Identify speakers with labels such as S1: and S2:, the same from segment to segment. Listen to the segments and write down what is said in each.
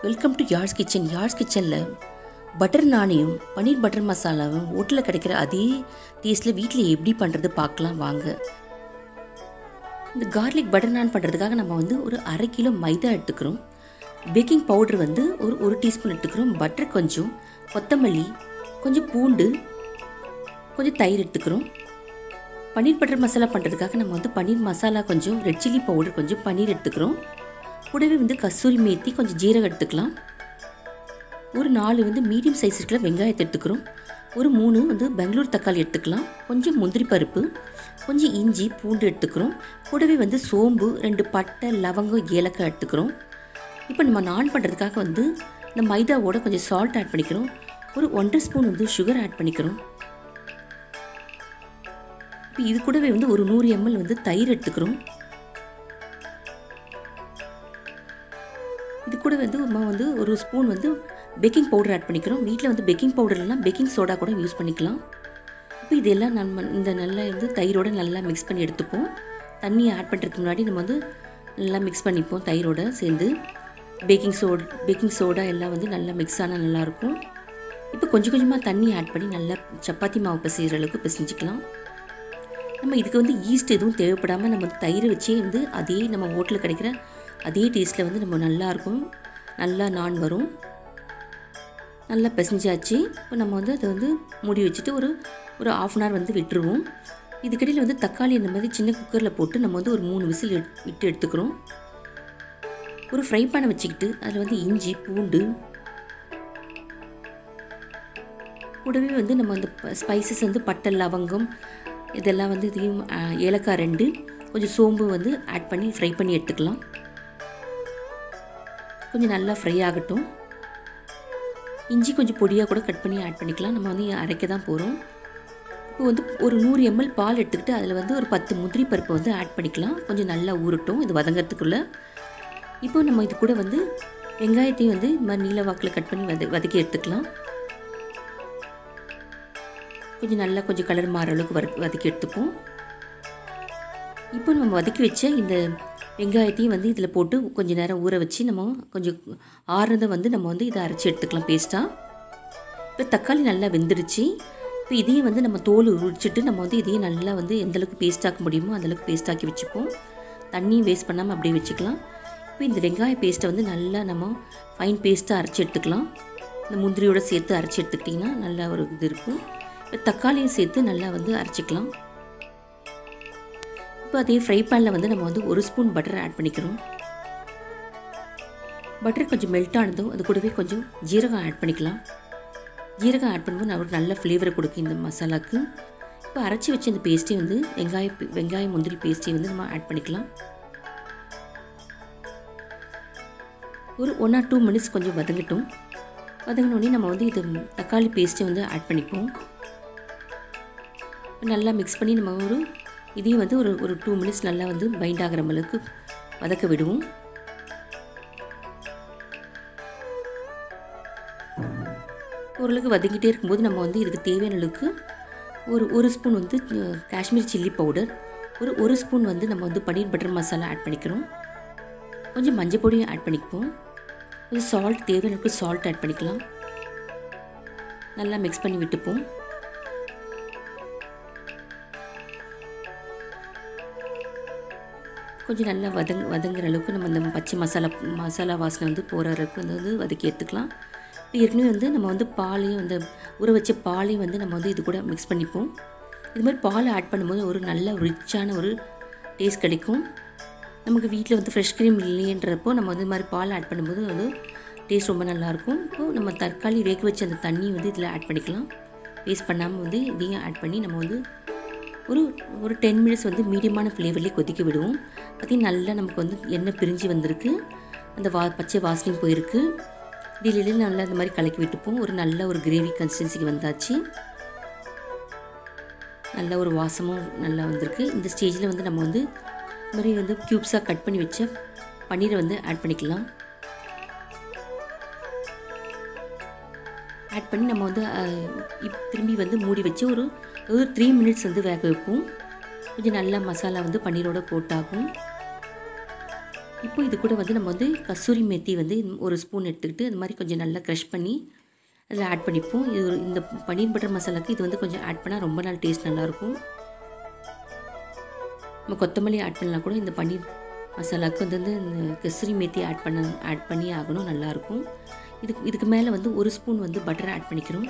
S1: Welcome to yours kitchen. Yours கிச்சனில் butter நானையும் பன்னீர் butter மசாலாவும் ஹோட்டலில் கிடைக்கிற அதே டேஸ்ட்டில் வீட்டில் எப்படி பண்ணுறது பார்க்கலாம் வாங்க. இந்த கார்லிக் பட்டர் நான் பண்ணுறதுக்காக நம்ம ஒரு 1/2 கிலோ மைதா எடுத்துக்கிறோம். பேக்கிங் பவுடர் ஒரு டீஸ்பூன் எடுத்துக்கிறோம். பட்டர் கொஞ்சம், கொத்தமல்லி கொஞ்சம், பூண்டு கொஞ்சம், தயிர் எடுத்துக்கிறோம். பன்னீர் பட்டர் மசாலா பண்ணுறதுக்காக நம்ம பன்னீர் மசாலா கொஞ்சம், ரெட் சில்லி பவுடர் கொஞ்சம், பன்னீர் எடுத்துக்கிறோம். கூடவே கஸ்தூரி மேத்தி கொஞ்சம், ஜீரகம் எடுத்துக்கலாம். ஒரு 4 மீடியம் சைஸ் இருக்கிற வெங்காயத்தை எடுத்துக்கிறோம். ஒரு 3 பெங்களூர் தக்காளி எடுத்துக்கலாம். கொஞ்சம் முந்திரி பருப்பு, கொஞ்சம் இஞ்சி பூண்டு எடுத்துக்கிறோம். கூடவே சோம்பு, 2 பட்டை, லவங்கம், ஏலக்காய் எடுத்துக்கிறோம். இப்போ நம்ம நான் பண்ணுறதுக்காக இந்த மைதாவோட கொஞ்சம் சால்ட் ஆட் பண்ணிக்கிறோம். ஒரு 1.5 ஸ்பூன் சுகர் ஆட் பண்ணிக்கிறோம். இப்போ இது கூடவே ஒரு 100 ml தயிர் எடுத்துக்கிறோம். இது கூட ஒரு ஸ்பூன் பேக்கிங் பவுடர் ஆட் பண்ணிக்கிறோம். வீட்டில் பேக்கிங் பவுடர் இல்லைனா பேக்கிங் சோடா கூட யூஸ் பண்ணிக்கலாம். இப்போ இதெல்லாம் நம்ம நல்லா தயிரோடு நல்லா மிக்ஸ் பண்ணி எடுத்துப்போம். தண்ணி ஆட் பண்ணுறதுக்கு முன்னாடி நம்ம நல்லா மிக்ஸ் பண்ணிப்போம். தயிரோடு சேர்ந்து பேக்கிங் சோடா எல்லாம் நல்லா மிக்ஸ் ஆனால் நல்லாயிருக்கும். இப்போ கொஞ்சம் கொஞ்சமாக தண்ணி ஆட் பண்ணி நல்லா சப்பாத்தி மாவு பிசைகிற அளவுக்கு பிசைஞ்சிக்கலாம். நம்ம இதுக்கு ஈஸ்ட் எதுவும் தேவைப்படாமல் நம்ம தயிரை வச்சே அதே நம்ம ஹோட்டலில் கிடைக்கிற அதே டேஸ்ட்டில் நம்ம நல்லாயிருக்கும். நல்லா நான் வரும். நல்லா பிசைஞ்சாச்சு. இப்போ நம்ம அதை மூடி வச்சுட்டு ஒரு 1/2 hour விட்டுருவோம். இதுக்கடியில் தக்காளி இந்த மாதிரி சின்ன குக்கரில் போட்டு நம்ம ஒரு 3 விசில் விட்டு எடுத்துக்கிறோம். ஒரு ஃப்ரை பேனை வச்சுக்கிட்டு அதில் இஞ்சி பூண்டு கூடவே நம்ம அந்த ஸ்பைசஸ் பட்டை, லவங்கம் இதெல்லாம் இதையும் ஏலக்காய் 2 கொஞ்சம் சோம்பு ஆட் பண்ணி ஃப்ரை பண்ணி எடுத்துக்கலாம். கொஞ்சம் நல்லா ஃப்ரை ஆகட்டும். இஞ்சி கொஞ்சம் பொடியாக கூட கட் பண்ணி ஆட் பண்ணிக்கலாம். நம்ம அரைக்க தான் போகிறோம். இப்போ ஒரு 100 ml பால் எடுத்துக்கிட்டு அதில் ஒரு 10 முந்திரி பருப்பு ஆட் பண்ணிக்கலாம். கொஞ்சம் நல்லா ஊறட்டும் இது வதங்கிறதுக்குள்ளே. இப்போ நம்ம இது கூட வெங்காயத்தையும் இது மாதிரி நீல வாக்கில் கட் பண்ணி வதக்கி எடுத்துக்கலாம். கொஞ்சம் நல்லா கொஞ்சம் கலர் மாற அளவுக்கு வதக்கி எடுத்துப்போம். இப்போ நம்ம வதக்கி வச்ச இந்த வெங்காயத்தையும் இதில் போட்டு கொஞ்சம் நேரம் ஊற வச்சு நம்ம கொஞ்சம் ஆறுனதை நம்ம இதை அரைச்சி எடுத்துக்கலாம் பேஸ்ட்டாக. இப்போ தக்காளி நல்லா வெந்துடுச்சு. இப்போ இதையும் நம்ம தோல் உரிச்சிட்டு நம்ம இதையும் நல்லா எந்தளவுக்கு பேஸ்ட்டாக்க முடியுமோ அந்தளவுக்கு பேஸ்ட்டாக்கி வச்சுப்போம். தண்ணியும் வேஸ்ட் பண்ணாமல் அப்படியே வச்சுக்கலாம். இப்போ இந்த வெங்காய பேஸ்ட்டை நல்லா நம்ம ஃபைன் பேஸ்ட்டாக அரைச்சி எடுத்துக்கலாம். இந்த முந்திரியோடு சேர்த்து அரைச்சி எடுத்துக்கிட்டிங்கன்னா நல்லா ஒரு இது இருக்கும். இப்போ தக்காளியும் சேர்த்து நல்லா அரைச்சிக்கலாம். இப்போ அதே ஃப்ரை பேனில் நம்ம 1 ஸ்பூன் பட்டர் ஆட் பண்ணிக்கிறோம். பட்டர் கொஞ்சம் மெல்ட் ஆனதும் அது கூடவே கொஞ்சம் ஜீரகம் ஆட் பண்ணிக்கலாம். ஜீரகம் ஆட் பண்ணும்போது ஒரு நல்ல ஃப்ளேவரை கொடுக்கும் இந்த மசாலாவுக்கு. இப்போ அரைச்சி வச்ச இந்த பேஸ்ட்டையும் வெங்காயம் முந்திரி பேஸ்ட்டையும் நம்ம ஆட் பண்ணிக்கலாம். ஒரு 1 or 2 minutes கொஞ்சம் வதங்கட்டும். வதங்கினோடனே நம்ம இது தக்காளி பேஸ்ட்டை ஆட் பண்ணிப்போம். நல்லா மிக்ஸ் பண்ணி நம்ம இதையும் ஒரு 2 minutes நல்லா பைண்ட் ஆகிற அளவுக்கு வதக்க விடுவோம். ஓரளவுக்கு வதக்கிட்டே இருக்கும்போது நம்ம இதுக்கு தேவையான அளவுக்கு ஒரு ஸ்பூன் காஷ்மீர் சில்லி பவுடர், ஒரு ஸ்பூன் நம்ம பன்னீர் பட்டர் மசாலா ஆட் பண்ணிக்கிறோம். கொஞ்சம் மஞ்சள் பொடியும் ஆட் பண்ணிப்போம். கொஞ்சம் சால்ட் தேவையான அளவுக்கு சால்ட் ஆட் பண்ணிக்கலாம். நல்லா மிக்ஸ் பண்ணி விட்டுப்போம். கொஞ்சம் நல்லா வதங்குற அளவுக்கு நம்ம இந்த பச்சை மசாலா வாசனை போகிற அளவுக்கு வதக்கி எடுத்துக்கலாம். இப்போ ஏற்கனவே நம்ம பாலையும் ஊற வச்ச பாலையும் நம்ம இது கூட மிக்ஸ் பண்ணிப்போம். இது மாதிரி பால் ஆட் பண்ணும்போது ஒரு நல்ல ரிச்சான ஒரு டேஸ்ட் கிடைக்கும். நமக்கு வீட்டில் ஃப்ரெஷ் க்ரீம் இல்லைன்றப்போ நம்ம இது மாதிரி பால் ஆட் பண்ணும்போது டேஸ்ட் ரொம்ப நல்லாயிருக்கும். இப்போது நம்ம தக்காளி வேக வச்ச அந்த தண்ணி இதில் ஆட் பண்ணிக்கலாம். வேஸ்ட் பண்ணாமல் இதையும் ஆட் பண்ணி நம்ம ஒரு 10 minutes மீடியமான ஃப்ளேவர்லேயே கொதிக்க விடுவோம். பார்த்திங்கன்னா நல்லா நமக்கு எண்ணெய் பிரிஞ்சு வந்திருக்கு. அந்த பச்சை வாசனையும் போயிருக்கு. இதில் நல்லா இந்த மாதிரி கலக்கி விட்டுப்போம். ஒரு நல்ல ஒரு கிரேவி கன்சிஸ்டன்சிக்கு வந்தாச்சு. நல்ல ஒரு வாசமும் நல்லா வந்திருக்கு. இந்த ஸ்டேஜில் நம்ம இது மாதிரி க்யூப்ஸாக கட் பண்ணி வச்ச பன்னீரை ஆட் பண்ணிக்கலாம். ஆட் பண்ணி நம்ம திரும்பி மூடி வச்சு ஒரு 3 minutes வேக வைப்போம். கொஞ்சம் நல்லா மசாலா பன்னீரோட கோட் ஆகும். இப்போ இது கூட வந்து நம்ம வந்து கஸ்தூரி மேத்தி வந்து ஒரு ஸ்பூன் எடுத்துக்கிட்டு அது மாதிரி கொஞ்சம் நல்லா க்ரஷ் பண்ணி அதில் ஆட் பண்ணிப்போம். இது இந்த பன்னீர் பட்டர் மசாலாவுக்கு இது வந்து கொஞ்சம் ஆட் பண்ணால் ரொம்ப நாள் டேஸ்ட் நல்லாயிருக்கும். நம்ம கொத்தமல்லி ஆட் பண்ணலாம் கூட. இந்த பன்னீர் மசாலாவுக்கு வந்து இந்த கஸ்தூரி மேத்தி ஆட் பண்ணி ஆகணும், நல்லாயிருக்கும். இதுக்கு மேலே வந்து ஒரு ஸ்பூன் வந்து பட்டரை ஆட் பண்ணிக்கிறோம்.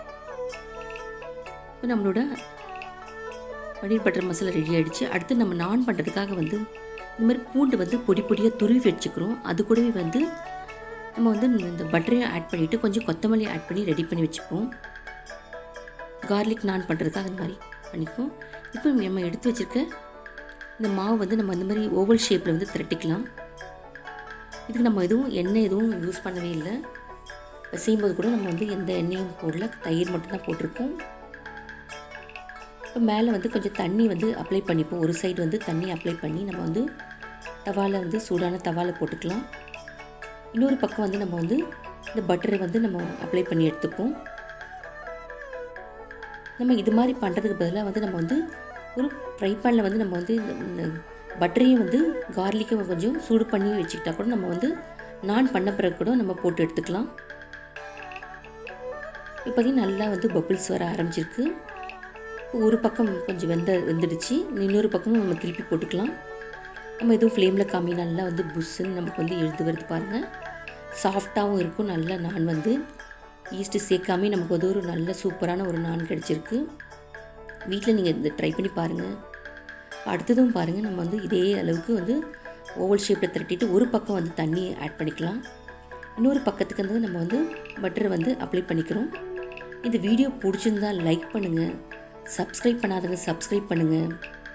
S1: இப்போ நம்மளோட பன்னீர் பட்டர் மசாலா ரெடி ஆகிடுச்சு. அடுத்து நம்ம நான் பண்ணுறதுக்காக வந்து இந்த மாதிரி பூண்டு வந்து பொடி பொடியாக துருவி வச்சுக்கிறோம். அது கூடவே வந்து நம்ம வந்து இந்த பட்டரையும் ஆட் பண்ணிவிட்டு கொஞ்சம் கொத்தமல்லி ஆட் பண்ணி ரெடி பண்ணி வச்சுப்போம். கார்லிக் நான் பண்ணுறதுக்காக அந்த மாதிரி பண்ணிப்போம். இப்போ நம்ம எடுத்து வச்சுருக்க இந்த மாவு வந்து நம்ம அந்த மாதிரி ஓவல் ஷேப்பில் வந்து திரட்டிக்கலாம். இதுக்கு நம்ம எண்ணெய் எதுவும் யூஸ் பண்ணவே இல்லை. இப்போ செய்யும்போது கூட நம்ம வந்து எந்த எண்ணெயும் போடல, தயிர் மட்டும்தான் போட்டிருக்கோம். இப்போ மேலே வந்து கொஞ்சம் தண்ணி வந்து அப்ளை பண்ணிப்போம். ஒரு சைடு வந்து தண்ணி அப்ளை பண்ணி நம்ம வந்து தவாவில் வந்து சூடான தவாவில் போட்டுக்கலாம். இன்னொரு பக்கம் வந்து நம்ம வந்து இந்த பட்டரை வந்து நம்ம அப்ளை பண்ணி எடுத்துப்போம். நம்ம இது மாதிரி பண்ணுறதுக்கு பதிலாக வந்து நம்ம வந்து ஒரு ஃப்ரை பேனில் வந்து நம்ம வந்து இந்த பட்டரையும் வந்து கார்லிக்கும் கொஞ்சம் சூடு பண்ணி வச்சுக்கிட்டா கூட நம்ம வந்து நான் பண்ண பிறகு கூட நம்ம போட்டு எடுத்துக்கலாம். இப்போ பார்த்திங்கன்னா நல்லா வந்து பபிள்ஸ் வர ஆரம்பிச்சிருக்கு. ஒரு பக்கம் கொஞ்சம் வெந்துடுச்சு. இன்னொரு பக்கமும் நம்ம திருப்பி போட்டுக்கலாம். நம்ம எதுவும் ஃப்ளேமில் காமி நல்லா வந்து புஷ்ஷுன்னு நமக்கு வந்து எழுது வருது பாருங்கள். சாஃப்டாகவும் இருக்கும். நல்லா நான் வந்து ஈஸ்ட்டு சேர்க்காமே நமக்கு வந்து ஒரு நல்ல சூப்பரான ஒரு நான் கிடச்சிருக்கு. வீட்டில் நீங்கள் இதை ட்ரை பண்ணி பாருங்கள். அடுத்ததும் பாருங்கள், நம்ம வந்து இதே அளவுக்கு வந்து ஓவல் ஷேப்பில் திரட்டிட்டு ஒரு பக்கம் வந்து தண்ணி ஆட் பண்ணிக்கலாம். இன்னொரு பக்கத்துக்கு வந்து நம்ம வந்து பட்டரை வந்து அப்ளை பண்ணிக்கிறோம். இந்த வீடியோ பிடிச்சிருந்தா லைக் பண்ணுங்கள். சப்ஸ்கிரைப் பண்ணாதவங்க சப்ஸ்கிரைப் பண்ணுங்கள்.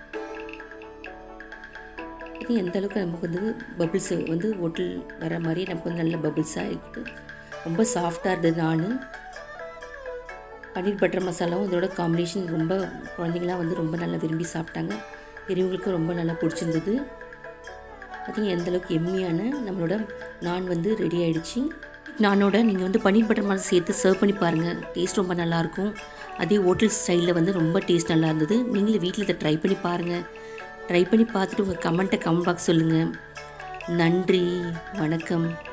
S1: இது எந்த அளவுக்கு நமக்கு வந்து பபிள்ஸ் வந்து ஹோட்டல் வர மாதிரி நமக்கு வந்து நல்ல பபிள்ஸாக இருக்குது. ரொம்ப சாஃப்டாக இருந்தது. நான் பன்னீர் பட்டர் மசாலாவும் இதோட காம்பினேஷன் ரொம்ப குழந்தைங்களாம் வந்து ரொம்ப நல்லா விரும்பி சாப்பிட்டாங்க. பெரியவங்களுக்கும் ரொம்ப நல்லா பிடிச்சிருந்தது. பார்த்திங்கன்னா எந்தளவுக்கு எம்மியான நம்மளோட நான் வந்து ரெடி ஆகிடுச்சு. நானோட நீங்கள் வந்து பன்னீர் பட்டர் மசாலா சேர்த்து சர்வ் பண்ணி பாருங்கள். டேஸ்ட் ரொம்ப நல்லாயிருக்கும். அதே ஹோட்டல் ஸ்டைலில் வந்து ரொம்ப டேஸ்ட் நல்லா இருந்தது. நீங்களும் வீட்டில் இதை ட்ரை பண்ணி பாருங்கள். ட்ரை பண்ணி பார்த்துட்டு உங்கள் கமெண்ட் பாக்ஸ் சொல்லுங்கள். நன்றி, வணக்கம்.